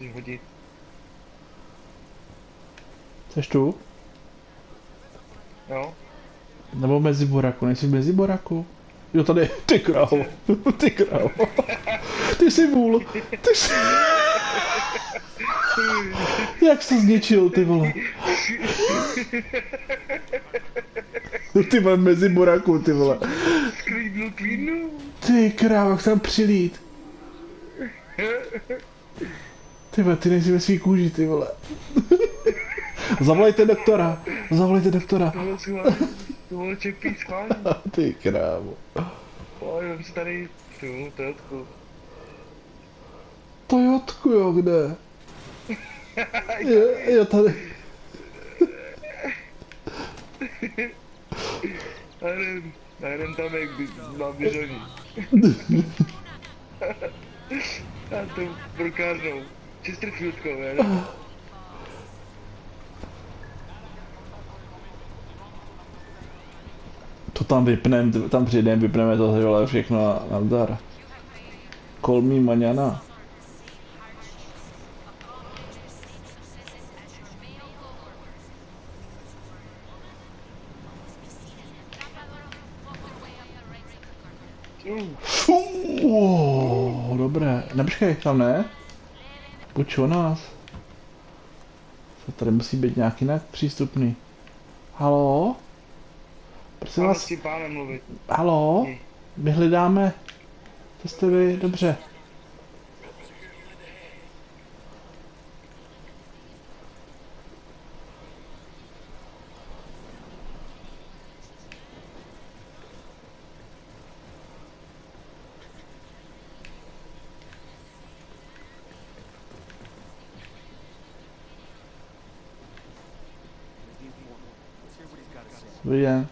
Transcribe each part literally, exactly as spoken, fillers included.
hodit. Jseš tu? Jo? Nebo mezi boraku, nejsi mezi boraku? Jo, tady, ty krávo, ty krávo. Ty jsi vůl, ty jsi... Jak se zničil, ty vole. Ty vole, mezi boraku, ty vole. Sklídnu, klídnu. Ty krávo, jak tam přilít. Ty vole, ty nejsi ve svý kůži, ty vole. Zavolejte doktora, zavolejte doktora. Tohle schválně, tohle čepí schválně. Ty krávo. Pojď, vem si tady tu Toyotku. Toyotku, jo, kde? Je, je tady. A jeden, a jeden tam jak by, na běžoní. A tou brokárnou. Chesterfieldkou, já. To tam vypnem, tam přijdem, vypneme to vole všechno na, na dar. Call me mañana. Fuuu, dobré. Nepočkej, tam ne? Pojď o nás. To tady musí být nějak jinak přístupný. Haló? Prosím vás. S tím pánem mluvit. Haló? My hledáme. To jste vy, dobře. Viděn.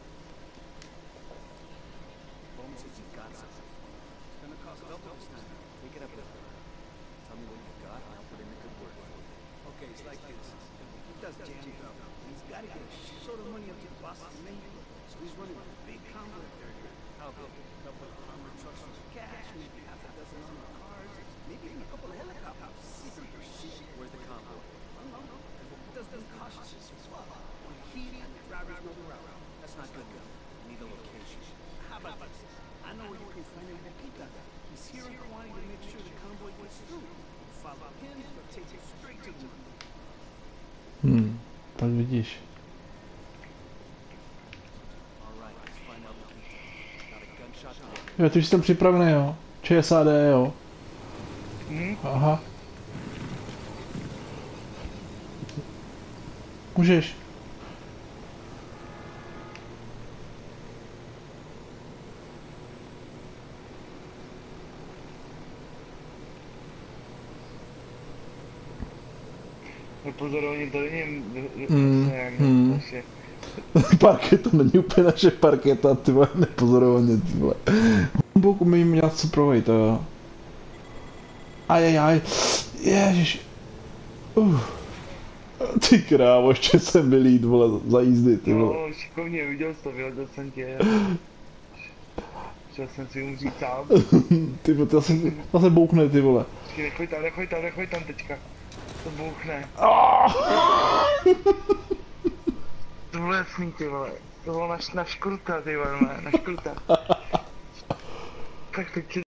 Hmm, tak vidíš. Jo, ty už jsi tam připravený, jo? ČSAD, jo? Hmm? Aha. Můžeš. Nepozorovně tady něm, Mm, nějak, mm. prostě. Parketa není úplně naše parketa, ty vole, nepozorovaně, ty vole. Bůh umím dělat co provej, to jo. Ajajaj, ježiš. Uh. Ty krávo, ještě jsem byl jít, vole, za jízdy, ty vole. No, šikovně, viděl jsi to, vyhodil jsem tě. Chtěl jsem si umřít sám. Ty vole, to se, to se bouchne, ty vole. Nechoď tam, nechoď tam, nechoď tam teďka. To bouchne. To bylo jasný, ty vole. To bylo na, na škruta, ty vole, na škruta. Tak teď